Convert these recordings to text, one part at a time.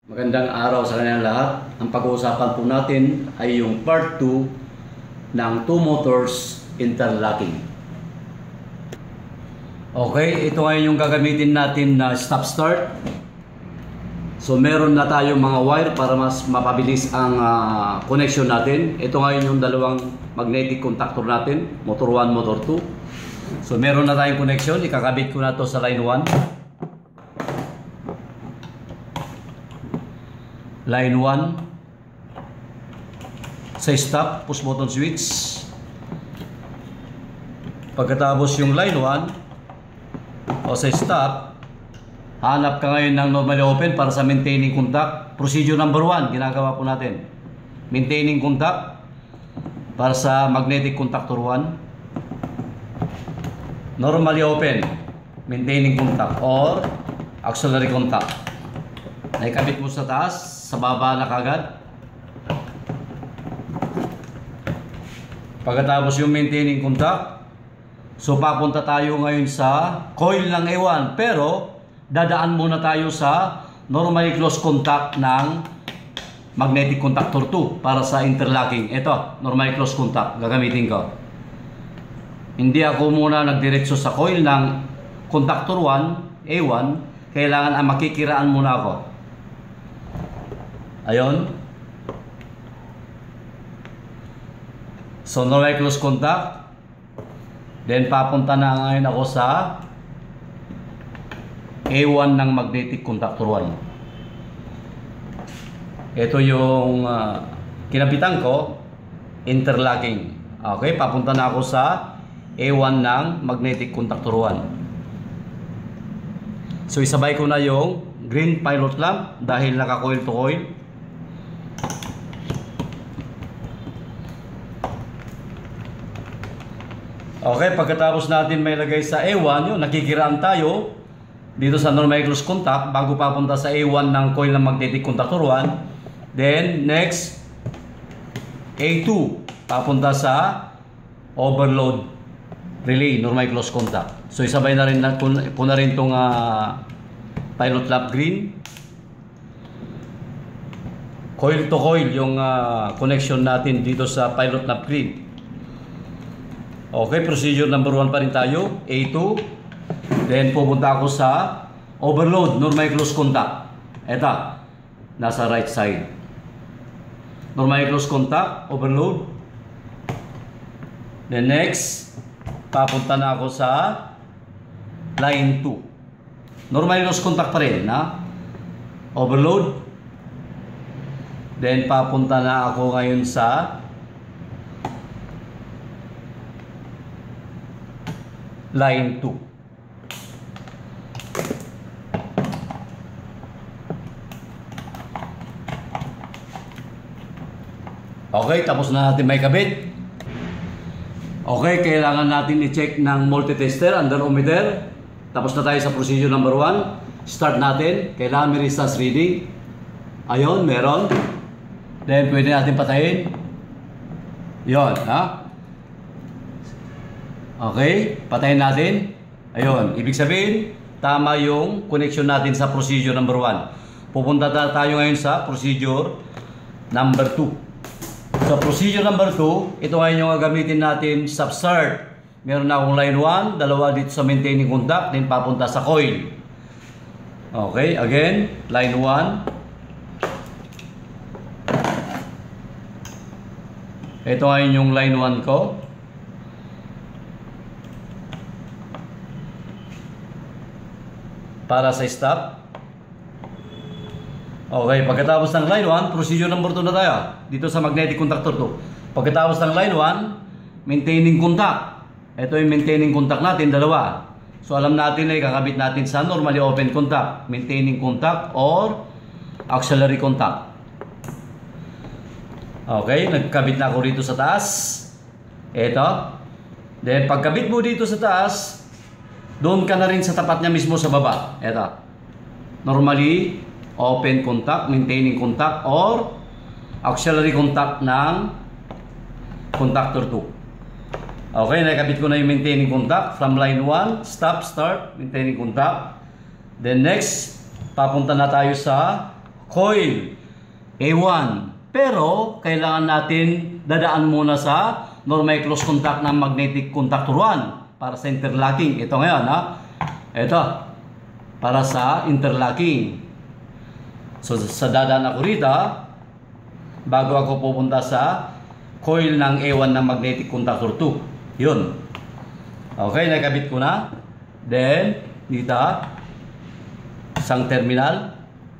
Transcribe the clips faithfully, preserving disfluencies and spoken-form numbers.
Magandang araw sa kanilang lahat. Ang pag-uusapan po natin ay yung part two ng two motors interlocking. Okay, ito ngayon yung gagamitin natin na stop start. So meron na tayong mga wire para mas mapabilis ang uh, connection natin. Ito ngayon yung dalawang magnetic contactor natin, motor one, motor two. So meron na tayong connection, ikakabit ko na to sa line one. Line one sa stop, push button switch. Pagkatapos yung line one o sa stop, hanap ka ngayon ng normally open para sa maintaining contact. Procedure number one, ginagawa po natin. Maintaining contact para sa magnetic contactor one. Normally open, maintaining contact or auxiliary contact. Naikabit mo sa taas, sa baba na kagad. Pagkatapos yung maintaining contact, so papunta tayo ngayon sa coil ng A one. Pero dadaan muna tayo sa normally close contact ng magnetic contactor two para sa interlocking. Ito, normally close contact, gagamitin ko. Hindi ako muna nagdiretso sa coil ng contactor one, A one. Kailangan ang makikiraan muna ako. Ayon. So, normal close contact. Then, papunta na ngayon ako sa A one ng magnetic contactor one. Ito yung uh, kinapitan ko, interlocking. Okay, papunta na ako sa A one ng magnetic contactor one. So, isabay ko na yung green pilot lamp dahil naka-coil to coil. Okay, pagkatapos natin may lagay sa A one, yun, nakikiraan tayo dito sa normal close contact bago papunta sa A one ng coil ng magnetic contactor one. Then, next, A two, papunta sa overload relay, normal close contact. So, isabay na rin na, ko na rin itong uh, pilot lamp green. Coil to coil yung uh, connection natin dito sa pilot lamp green. Okay, procedure number one pa rin tayo, A two. Then pupunta ako sa overload, normal close contact. Ito, nasa right side. Normal close contact, overload. Then next, papunta na ako sa line two. Normal close contact pa rin, ha? Overload. Then papunta na ako ngayon sa line two. Okay, tapos na natin may kabit. Okay, kailangan natin i-check ng multitester, under ohmmeter. Tapos na tayo sa procedure number one. Start natin. Kailangan may resistance reading. Ayun, meron. Then, pwede natin patayin. Yun, ha? Okay, patayin natin. Ayun, ibig sabihin, tama yung connection natin sa procedure number one. Pupunta tayo ngayon sa procedure number two. So, procedure number two, ito ngayon yung gagamitin natin sa start. Meron na akong line one, dalawa dito sa maintaining contact, then papunta sa coil. Okay, again, line one. Ito ngayon yung line one ko. Para sa stop. Okay, pagkatapos ng line one, procedure number two na tayo. Dito sa magnetic contactor two. Pagkatapos ng line one, maintaining contact. Ito yung maintaining contact natin, dalawa. So alam natin na ikakabit natin sa normally open contact, maintaining contact or auxiliary contact. Okay, nagkabit na ako dito sa taas. Ito. Then pagkabit mo dito sa taas, doon ka na rin sa tapat niya mismo sa baba. Ito. Normally, open contact, maintaining contact, or auxiliary contact ng contactor two. Okay, nakabit ko na yung maintaining contact from line one, stop, start, maintaining contact. Then next, papunta na tayo sa coil A one. Pero kailangan natin dadaan muna sa normal close contact ng magnetic contactor one para sa interlocking. Ito ngayon, ha? Ito, para sa interlocking. So, sa dadaan ako rito, bago ako pupunta sa coil ng A one ng magnetic contactor two. Yun. Okay, nakabit ko na. Then, dito, isang terminal.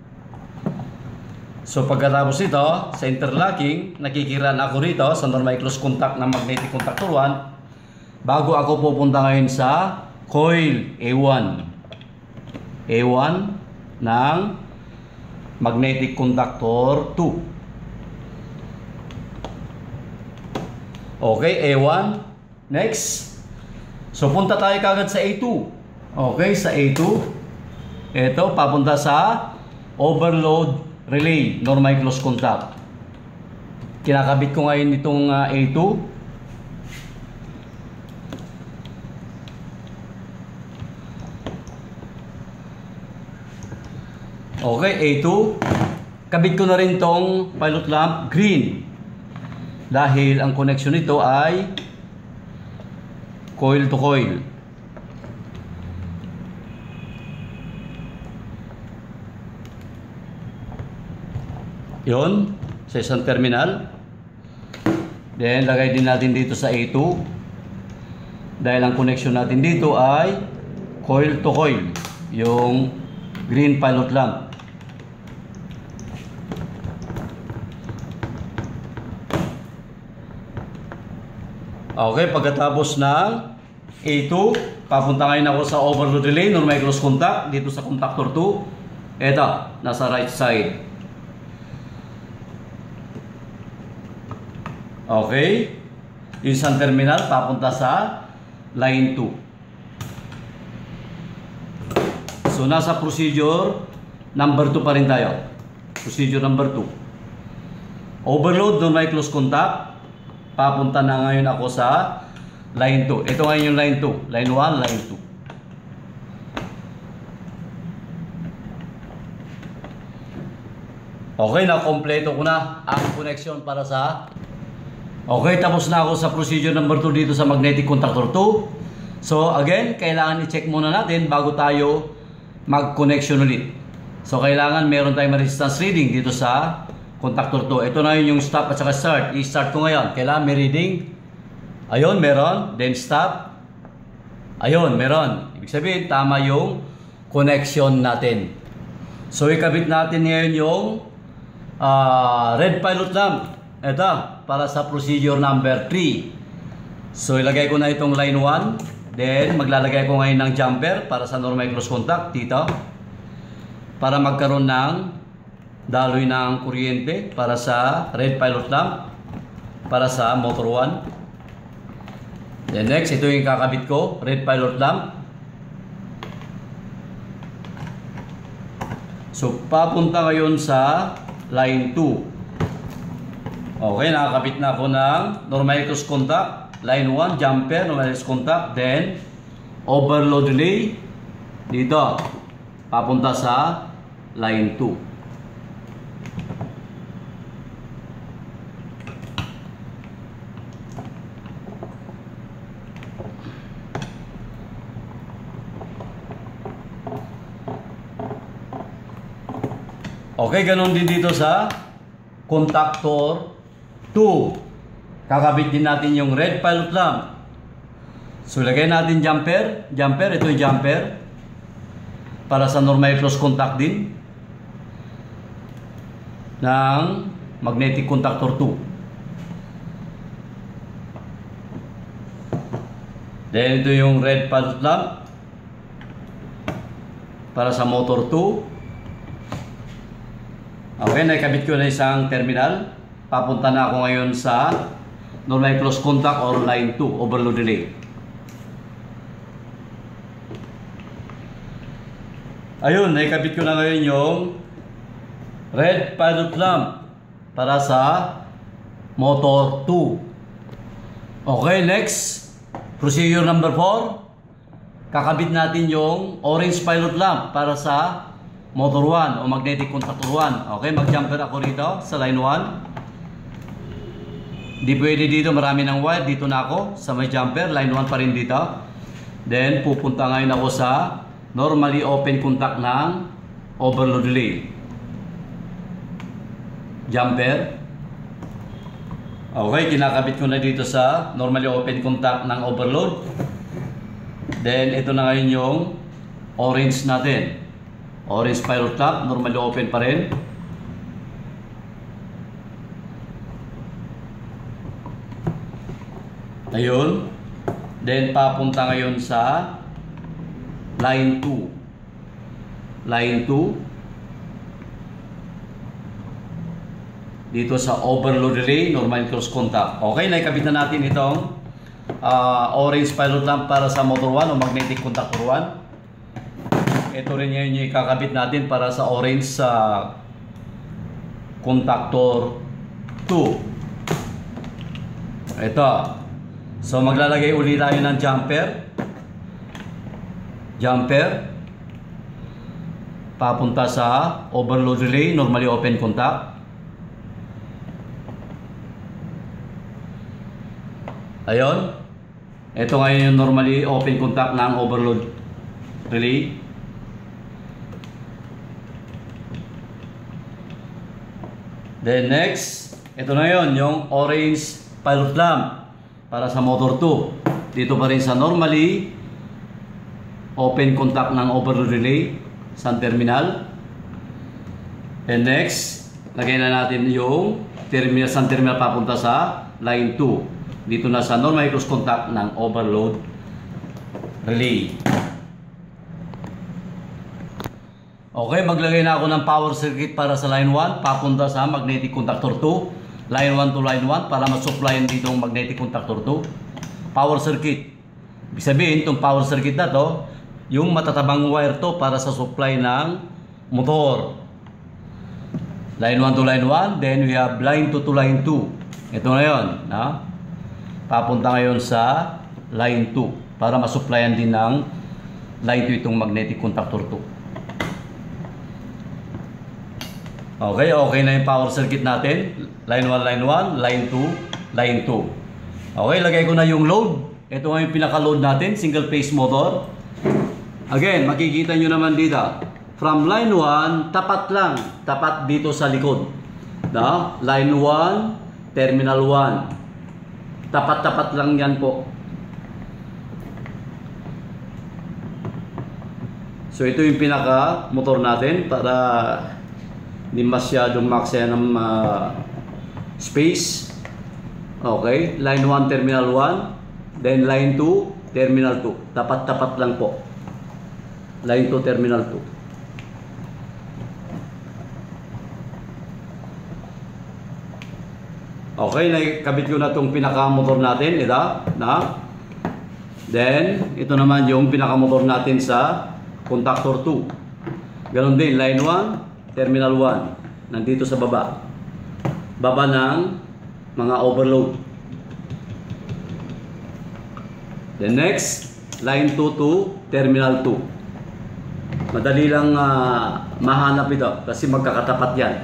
So pagkatapos ito, sa interlocking, nakikiran ako rito sa normal close contact ng magnetic contactor one bago ako pupunta ngayon sa coil A one. A one ng magnetic contactor two. Okay, A one. Next. So punta tayo kagad sa A two. Okay, sa A two. Ito, papunta sa overload relay, normal close contact. Kinakabit ko ngayon itong uh, A two. Okay, A two. Kabit ko na rin tong pilot lamp green. Dahil ang connection nito ay coil to coil. Yun, sa isang terminal. Then, lagay din natin dito sa A two. Dahil ang connection natin dito ay coil to coil. Yung green pilot lamp. Okay, pagkatapos ng A two, papunta ngayon ako sa overload relay, normal close contact, dito sa contactor two. Eto, nasa right side. Okay, yung isang terminal papunta sa line two. So nasa procedure number two pa rin tayo. Procedure number two. Overload, normal close contact. Papunta na ngayon ako sa line two. Ito ngayon yung line two. Line one, line two. Okay, na-kompleto ko na ang connection para sa... Okay, tapos na ako sa procedure number two dito sa magnetic contactor two. So again, kailangan i-check muna natin bago tayo mag-connection ulit. So kailangan meron tayong resistance reading dito sa contactor two. Ito na yun yung stop at saka start. I-start ko ngayon. Kailangan may reading. Ayun, meron. Then stop. Ayun, meron. Ibig sabihin, tama yung connection natin. So ikabit natin ngayon yung uh, red pilot lamp. Ito, para sa procedure number three. So, ilagay ko na itong line one. Then, maglalagay ko ngayon ng jumper para sa normal close contact dito. Para magkaroon ng daloy ng kuryente para sa red pilot lamp. Para sa motor one. Then next, ito yung kakabit ko. Red pilot lamp. So, papunta ngayon sa line two. Okay, nakakabit na ako ng normal close contact, line one, jumper, normal close contact, then overload relay dito, papunta sa line two. Okay, ganun din dito sa contactor two. Kakabit din natin yung red pilot lamp. So, lagay natin jumper. Jumper, ito yung jumper. Para sa normal close contact din. Ng magnetic contactor two. Then, ito yung red pilot lamp. Para sa motor two. Okay, nakikabit ko na isang terminal. Papunta na ako ngayon sa normal close contact or line two, overload relay. Ayun, nakikabit ko na ngayon yung red pilot lamp para sa motor two. Okay, next. Procedure number four. Kakabit natin yung orange pilot lamp para sa motor one o magnetic contactor one. Okay, mag-jumper ako rito sa line one. Di pwede dito, marami ng wire. Dito na ako sa may jumper, line one pa rin dito. Then pupunta ngayon ako sa normally open contact ng overload relay. Jumper. Okay, kinakabit ko na dito sa normally open contact ng overload. Then ito na ngayon yung orange natin. Orange spiral clamp, normally open pa rin. Ayun. Then papunta ngayon sa line two. Line two. Dito sa overload relay, normal cross contact. Okay, naikabit na natin itong uh, orange spiral clamp para sa motor one o magnetic contactor one. Ito rin ngayon yung ikakabit natin para sa orange sa uh, contactor two. Ito. So maglalagay ulit tayo ng jumper. Jumper. Papunta sa overload relay, normally open contact. Ayun. Ito ngayon yung normally open contact ng overload relay. Then next, ito na yun, yung orange pilot lamp para sa motor two. Dito pa rin sa normally open contact ng overload relay sa terminal. And next, lagay na natin yung terminal, sa terminal papunta sa line two. Dito na sa normal cross contact ng overload relay. Okay, maglagay na ako ng power circuit para sa line one, papunta sa magnetic contactor two. Line one to line one para ma-supplyan dito ang magnetic contactor two. Power circuit. Ibig sabihin, itong power circuit na to, yung matatabang wire to para sa supply ng motor. Line one to line one, then we have line two to line two. Ito na yun. Na? Papunta ngayon sa line two para masupplyan din ng line two itong magnetic contactor two. Okay, okay na yung power circuit natin. Line one, line one, line two, line two. Okay, lagay ko na yung load. Ito nga yung pinaka-load natin, single phase motor. Again, makikita nyo naman dito. From line one, tapat lang. Tapat dito sa likod. No? Line one, terminal one. Tapat-tapat lang yan po. So ito yung pinaka motor natin para hindi masyadong maksaya ng uh, space. Okay, line one terminal one, then line two terminal two. Tapat-tapat lang po. Line two terminal two. Okay, nakabit ko na itong pinaka-motor natin, ito, na. Then, ito naman yung pinaka-motor natin sa contactor two. Ganon din, line one, terminal one. Nandito sa baba. Baba ng mga overload. Then next, line two to terminal two. Madali lang uh, mahanap ito kasi magkakatapat yan.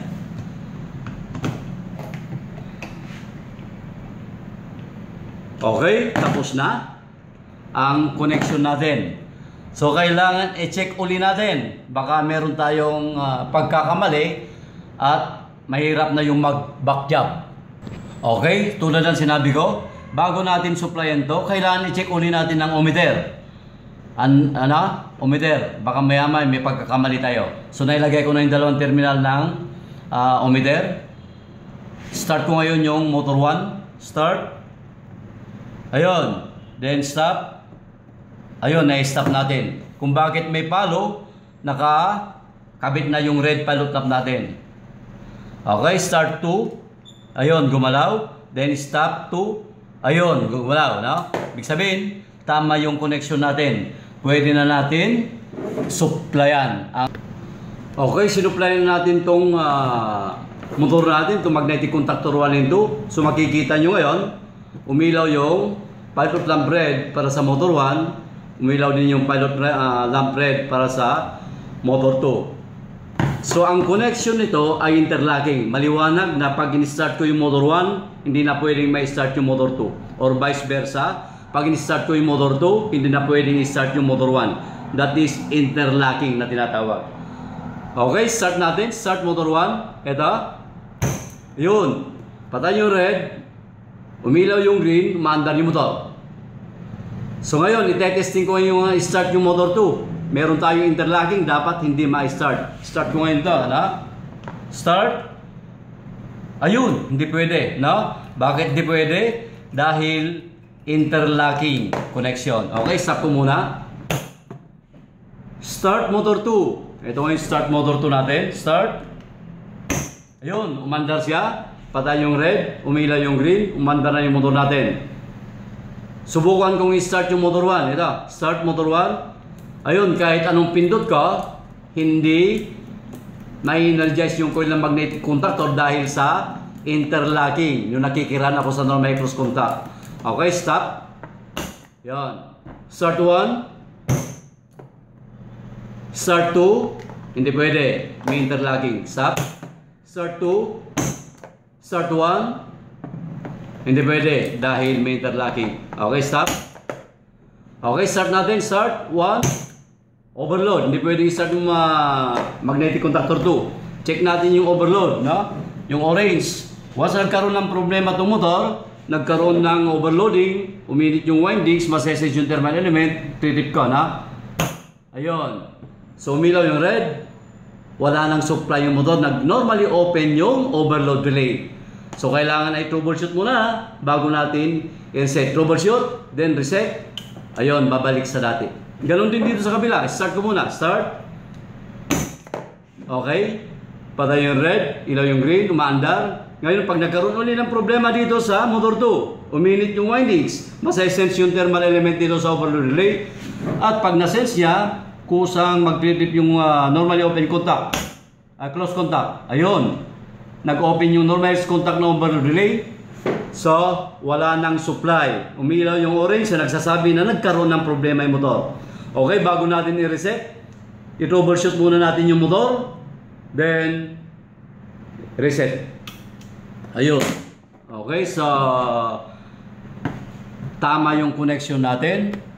Okay, tapos na ang connection natin. So kailangan i-check uli natin. Baka meron tayong uh, pagkakamali at mahirap na yung mag-back job. Okay, tulad ng sinabi ko, bago natin supplyan to, kailangan i-check uli natin ng ohmmeter. An ano? Ohmmeter. Baka maya-maya may pagkakamali tayo. So nailagay ko na yung dalawang terminal ng uh, ohmmeter. Start ko ngayon yung motor one. Start. Ayun. Then stop. Ayun, na-stop natin. Kung bakit may palo, nakakabit na yung red pilot knob natin. Okay, start two. Ayun, gumalaw. Then stop two. Ayun, gumalaw. No? Ibig sabihin, tama yung connection natin. Pwede na natin supplyan. Okay, sinupplyan natin tong uh, motor natin, itong magnetic contactor one and two. So makikita nyo ngayon, umilaw yung pilot lamp red para sa motor one. Umilaw din yung pilot uh, lamp red para sa motor two. So, ang connection nito ay interlocking. Maliwanag na pag in-start ko yung motor one, hindi na pwedeng ma-start yung motor two. Or vice versa, pag in-start ko yung motor two, hindi na pwedeng i-start yung motor one. That is interlocking na tinatawag. Okay, start natin. Start motor one. Ito. Yun. Patay yung red. Umilaw yung green. Umaandar yung motor. So ngayon, itetesting ko yung start yung motor two. Meron tayong interlocking. Dapat hindi ma-start. Start ko ngayon ito. Ano? Start. Ayun. Hindi pwede. No? Bakit hindi pwede? Dahil interlocking connection. Okay, stop ko muna. Start motor two. Ito ngayon start motor two natin. Start. Ayun, umandar siya. Patay yung red. Umilaw yung green. Umandar na yung motor natin. Subukan kong i-start yung motor one. Ito, start motor one. Ayun, kahit anong pindot ka, hindi ma-energize yung coil ng magnetic contactor dahil sa interlocking. Yung nakikiran ako sa normal cross contact. Okay, stop. Yan. Start one. Start two. Hindi pwede. May interlocking. Stop. Start two. Start one. Hindi pwede. Dahil may interlocking. Okay, stop. Okay, start natin. Start one. Overload. Hindi pwede i-start yung uh, magnetic contactor two. Check natin yung overload. No? Yung orange. Once nagkaroon ng problema itong motor, nagkaroon ng overloading, uminit yung windings, masesage yung thermal element, titip ka na. Ayun. So umilaw yung red, wala nang supply yung motor, nag-normally open yung overload relay. So kailangan ay troubleshoot muna bago natin i-reset. Troubleshoot, then reset. Ayun, babalik sa dati. Ganon din dito sa kabila. Start ko muna. Start. Okay. Patay yung red, ilaw yung green, umaandar. Ngayon, pag nagkaroon ulit ng problema dito sa motor two, uminit yung windings, masasense yung thermal element dito sa overload relay. At pag nasense niya, kusang mag-trip yung uh, normally open contact, uh, close contact. Ayun, nag-open yung normal contact ng overload relay. So, wala nang supply. Umilaw yung orange na nagsasabi na nagkaroon ng problema yung motor. Okay, bago natin i-reset, i-troubleshoot muna natin yung motor. Then, reset. Ayun. Okay, so tama yung connection natin.